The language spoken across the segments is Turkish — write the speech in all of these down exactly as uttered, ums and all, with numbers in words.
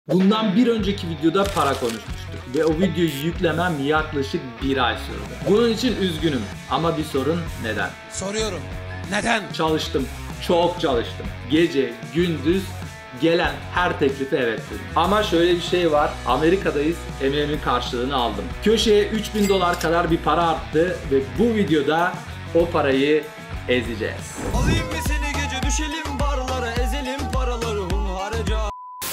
Bundan bir önceki videoda para konuşmuştuk ve o videoyu yüklemem yaklaşık bir ay sürdü. Bunun için üzgünüm ama bir sorun neden? Soruyorum. Neden? Çalıştım. Çok çalıştım. Gece, gündüz gelen her teklife evet dedim. Ama şöyle bir şey var. Amerika'dayız. Emeğimin karşılığını aldım. Köşeye üç bin dolar kadar bir para arttı ve bu videoda o parayı ezeceğiz. Alayım mı seni gece düşelim barlara ezelim paraları hunharca.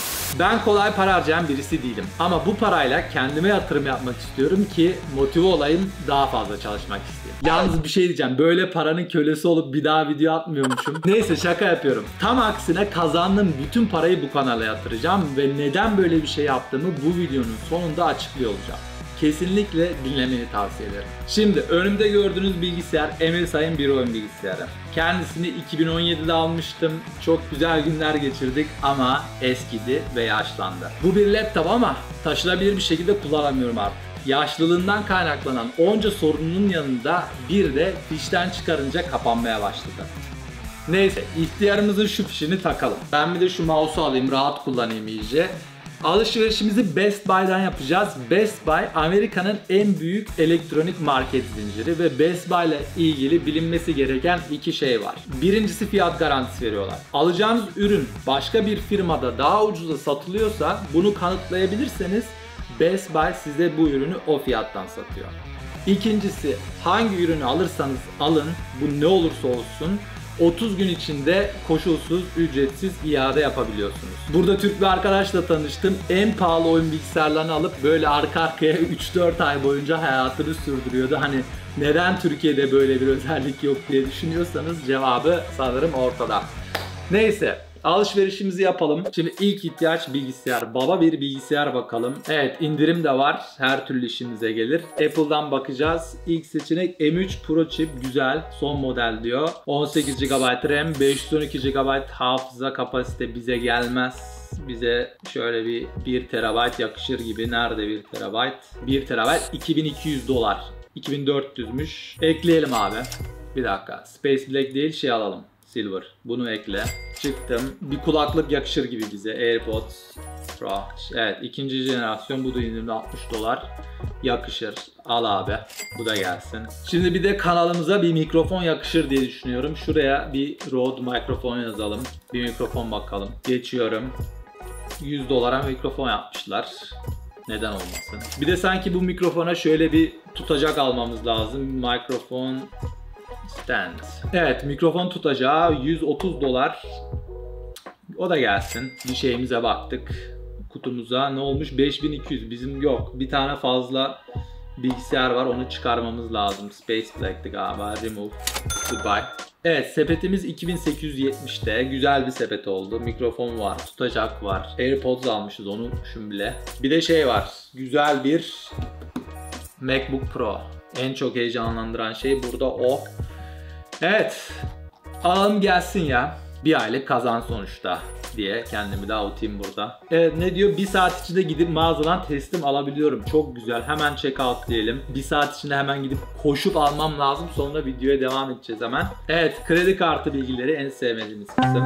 Ben kolay para harcayan birisi değilim. Ama bu parayla kendime yatırım yapmak istiyorum ki motive olayım, daha fazla çalışmak isteyeyim. Yalnız bir şey diyeceğim. Böyle paranın kölesi olup bir daha video atmıyormuşum. Neyse, şaka yapıyorum. Tam aksine kazandığım bütün parayı bu kanala yatıracağım ve neden böyle bir şey yaptığımı bu videonun sonunda açıklıyor olacağım. Kesinlikle dinlemeni tavsiye ederim. Şimdi önümde gördüğünüz bilgisayar M S I'ın bir oyun bilgisayarı. Kendisini iki bin on yedide almıştım. Çok güzel günler geçirdik ama eskidi ve yaşlandı. Bu bir laptop ama taşınabilir bir şekilde kullanamıyorum artık. Yaşlılığından kaynaklanan onca sorunun yanında bir de fişten çıkarınca kapanmaya başladı. Neyse, ihtiyarımızın şu fişini takalım. Ben bir de şu mouse'u alayım, rahat kullanayım iyice. Alışverişimizi Best Buy'dan yapacağız. Best Buy Amerika'nın en büyük elektronik market zinciri ve Best Buy ile ilgili bilinmesi gereken iki şey var. Birincisi, fiyat garantisi veriyorlar. Alacağınız ürün başka bir firmada daha ucuza satılıyorsa bunu kanıtlayabilirseniz Best Buy size bu ürünü o fiyattan satıyor. İkincisi, hangi ürünü alırsanız alın, bu ne olursa olsun otuz gün içinde koşulsuz, ücretsiz iade yapabiliyorsunuz. Burada Türk bir arkadaşla tanıştım. En pahalı oyun bilgisayarlarını alıp böyle arka arkaya üç dört ay boyunca hayatını sürdürüyordu. Hani neden Türkiye'de böyle bir özellik yok diye düşünüyorsanız cevabı sanırım ortada. Neyse, alışverişimizi yapalım. Şimdi ilk ihtiyaç bilgisayar. Baba bir bilgisayar bakalım. Evet, indirim de var. Her türlü işimize gelir. Apple'dan bakacağız. İlk seçenek M üç Pro Chip. Güzel. Son model diyor. on sekiz gigabayt RAM, beş yüz on iki gigabayt hafıza kapasite bize gelmez. Bize şöyle bir bir terabayt yakışır gibi. Nerede bir terabayt? bir terabayt iki bin iki yüz dolar. iki bin dört yüzmüş. Ekleyelim abi. Bir dakika. Space Black değil, şey alalım. Silver. Bunu ekle. Çıktım. Bir kulaklık yakışır gibi bize. AirPods Pro. Evet, ikinci jenerasyon. Bu da indirimde altmış dolar. Yakışır. Al abi. Bu da gelsin. Şimdi bir de kanalımıza bir mikrofon yakışır diye düşünüyorum. Şuraya bir Rode mikrofon yazalım. Bir mikrofon bakalım. Geçiyorum. yüz dolara mikrofon yapmışlar. Neden olmasın? Bir de sanki bu mikrofona şöyle bir tutacak almamız lazım. Mikrofon stand. Evet, mikrofon tutacağı yüz otuz dolar. O da gelsin. Bir şeyimize baktık. Kutumuza ne olmuş? beş bin iki yüz. Bizim yok. Bir tane fazla bilgisayar var. Onu çıkarmamız lazım. Space Black'ti galiba. Remove. Goodbye. Evet, sepetimiz iki bin sekiz yüz yetmişte. Güzel bir sepet oldu. Mikrofon var. Tutacak var. AirPods almışız. Onu unutmuşum bile. Bir de şey var. Güzel bir MacBook Pro. En çok heyecanlandıran şey burada o. Evet, alalım gelsin ya. Bir aylık kazan sonuçta diye kendimi de avutayım burada. Evet, ne diyor? Bir saat içinde gidip mağazadan teslim alabiliyorum. Çok güzel. Hemen check out diyelim. Bir saat içinde hemen gidip koşup almam lazım. Sonra videoya devam edeceğiz hemen. Evet, kredi kartı bilgileri en sevmediğimiz kısım.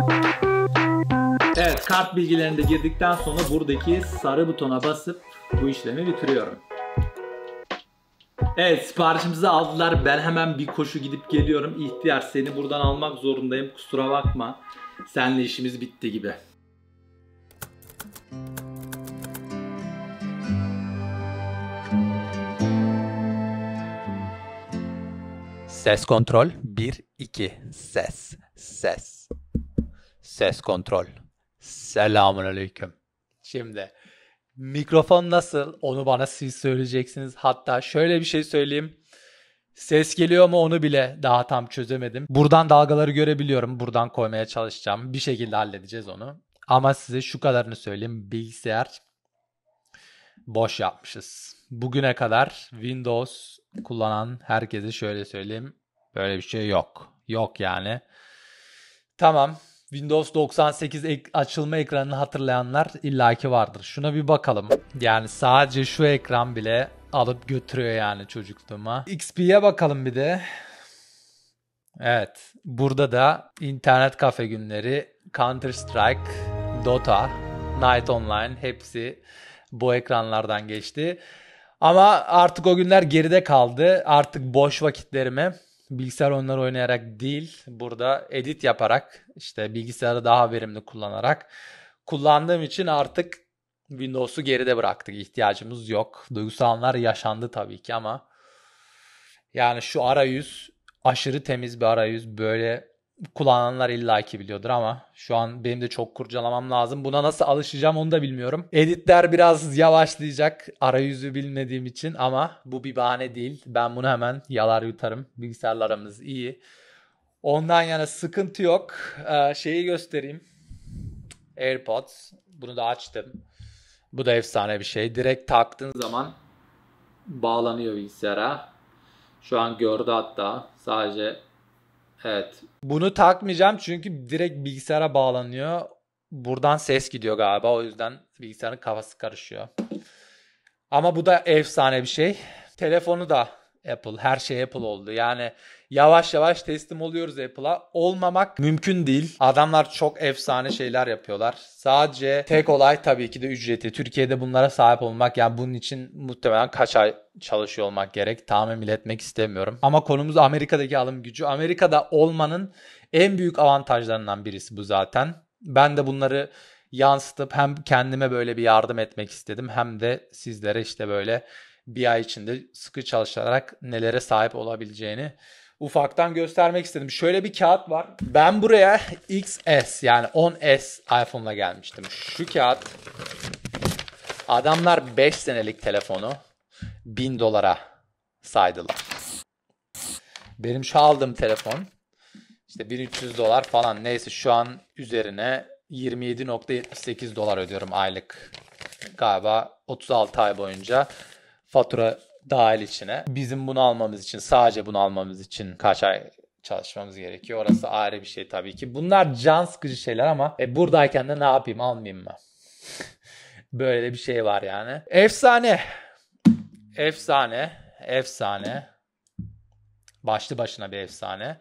Evet, kart bilgilerini de girdikten sonra buradaki sarı butona basıp bu işlemi bitiriyorum. Evet, siparişimizi aldılar. Ben hemen bir koşu gidip geliyorum. İhtiyar, seni buradan almak zorundayım. Kusura bakma. Seninle işimiz bitti gibi. Ses kontrol bir iki ses ses ses kontrol. Selamünaleyküm. Şimdi mikrofon nasıl? Onu bana siz söyleyeceksiniz. Hatta şöyle bir şey söyleyeyim. Ses geliyor mu onu bile daha tam çözemedim. Buradan dalgaları görebiliyorum. Buradan koymaya çalışacağım. Bir şekilde halledeceğiz onu. Ama size şu kadarını söyleyeyim. Bilgisayar boş yapmışız. Bugüne kadar Windows kullanan herkese şöyle söyleyeyim. Böyle bir şey yok. Yok yani. Tamam. Windows doksan sekiz ek- açılma ekranını hatırlayanlar illaki vardır. Şuna bir bakalım. Yani sadece şu ekran bile alıp götürüyor yani çocukluğuma. X P'ye bakalım bir de. Evet. Burada da internet kafe günleri, Counter Strike, Dota, Night Online hepsi bu ekranlardan geçti. Ama artık o günler geride kaldı. Artık boş vakitlerimi bilgisayar oyunları oynayarak değil, burada edit yaparak, işte bilgisayarı daha verimli kullanarak kullandığım için artık Windows'u geride bıraktık. İhtiyacımız yok. Duygusal anlar yaşandı tabii ki ama yani şu arayüz aşırı temiz bir arayüz. Böyle kullananlar illaki biliyordur ama şu an benim de çok kurcalamam lazım. Buna nasıl alışacağım onu da bilmiyorum. Editler biraz yavaşlayacak arayüzü bilmediğim için ama bu bir bahane değil. Ben bunu hemen yalar yutarım. Bilgisayarlarımız iyi. Ondan yana sıkıntı yok. Ee, şeyi göstereyim. AirPods. Bunu da açtım. Bu da efsane bir şey. Direkt taktığın zaman bağlanıyor bilgisayara. Şu an gördü hatta. Sadece evet. Bunu takmayacağım çünkü direkt bilgisayara bağlanıyor. Buradan ses gidiyor galiba. O yüzden bilgisayarın kafası karışıyor. Ama bu da efsane bir şey. Telefonu da Apple. Her şey Apple oldu. Yani yavaş yavaş teslim oluyoruz Apple'a. Olmamak mümkün değil. Adamlar çok efsane şeyler yapıyorlar. Sadece tek olay tabii ki de ücreti. Türkiye'de bunlara sahip olmak, yani bunun için muhtemelen kaç ay çalışıyor olmak gerek. Tahmin bile etmek istemiyorum. Ama konumuz Amerika'daki alım gücü. Amerika'da olmanın en büyük avantajlarından birisi bu zaten. Ben de bunları yansıtıp hem kendime böyle bir yardım etmek istedim hem de sizlere işte böyle bir ay içinde sıkı çalışarak nelere sahip olabileceğini ufaktan göstermek istedim. Şöyle bir kağıt var. Ben buraya X S yani on S iPhone'la gelmiştim. Şu kağıt, adamlar beş senelik telefonu bin dolara saydılar. Benim şu aldığım telefon işte bin üç yüz dolar falan, neyse şu an üzerine yirmi yedi nokta yetmiş sekiz dolar ödüyorum aylık. Galiba otuz altı ay boyunca fatura dahil içine. Bizim bunu almamız için, sadece bunu almamız için kaç ay çalışmamız gerekiyor? Orası ayrı bir şey tabii ki. Bunlar can sıkıcı şeyler ama e, buradayken de ne yapayım, almayayım mı? Böyle de bir şey var yani. Efsane. Efsane. Efsane. Başlı başına bir efsane.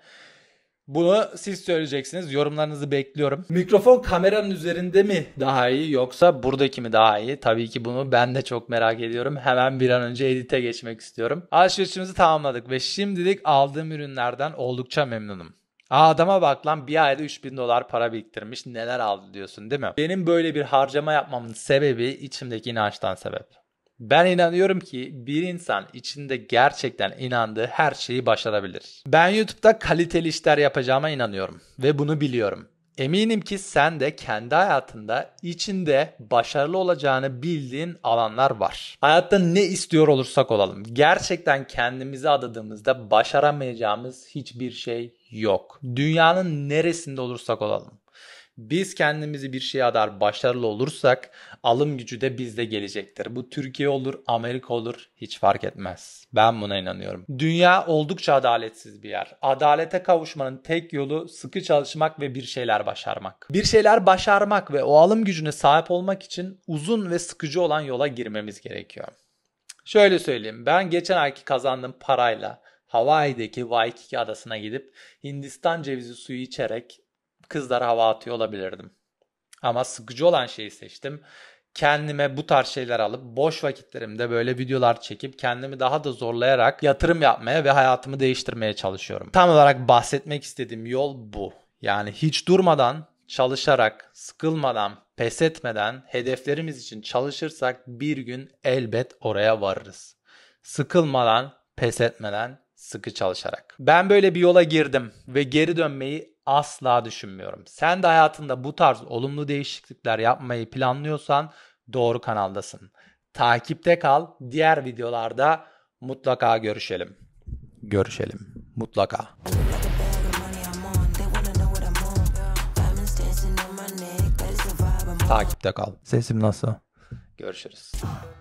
Bunu siz söyleyeceksiniz. Yorumlarınızı bekliyorum. Mikrofon kameranın üzerinde mi daha iyi yoksa buradaki mi daha iyi? Tabii ki bunu ben de çok merak ediyorum. Hemen bir an önce edite geçmek istiyorum. Alışverişimizi tamamladık ve şimdilik aldığım ürünlerden oldukça memnunum. Aa, adama bak lan, bir ayda üç bin dolar para biriktirmiş, neler aldı diyorsun değil mi? Benim böyle bir harcama yapmamın sebebi içimdeki inançtan sebep. Ben inanıyorum ki bir insan içinde gerçekten inandığı her şeyi başarabilir. Ben YouTube'da kaliteli işler yapacağıma inanıyorum ve bunu biliyorum. Eminim ki sen de kendi hayatında içinde başarılı olacağını bildiğin alanlar var. Hayatta ne istiyor olursak olalım, gerçekten kendimizi adadığımızda başaramayacağımız hiçbir şey yok. Dünyanın neresinde olursak olalım. Biz kendimizi bir şeye adar başarılı olursak alım gücü de bizde gelecektir. Bu Türkiye olur, Amerika olur, hiç fark etmez. Ben buna inanıyorum. Dünya oldukça adaletsiz bir yer. Adalete kavuşmanın tek yolu sıkı çalışmak ve bir şeyler başarmak. Bir şeyler başarmak ve o alım gücüne sahip olmak için uzun ve sıkıcı olan yola girmemiz gerekiyor. Şöyle söyleyeyim, ben geçen ayki kazandığım parayla Hawaii'deki Waikiki adasına gidip Hindistan cevizi suyu içerek kızlara hava atıyor olabilirdim. Ama sıkıcı olan şeyi seçtim. Kendime bu tarz şeyler alıp boş vakitlerimde böyle videolar çekip kendimi daha da zorlayarak yatırım yapmaya ve hayatımı değiştirmeye çalışıyorum. Tam olarak bahsetmek istediğim yol bu. Yani hiç durmadan, çalışarak, sıkılmadan, pes etmeden hedeflerimiz için çalışırsak bir gün elbet oraya varırız. Sıkılmadan, pes etmeden, sıkı çalışarak. Ben böyle bir yola girdim ve geri dönmeyi asla düşünmüyorum. Sen de hayatında bu tarz olumlu değişiklikler yapmayı planlıyorsan doğru kanaldasın. Takipte kal. Diğer videolarda mutlaka görüşelim. Görüşelim. Mutlaka. Takipte kal. Sesim nasıl? Görüşürüz.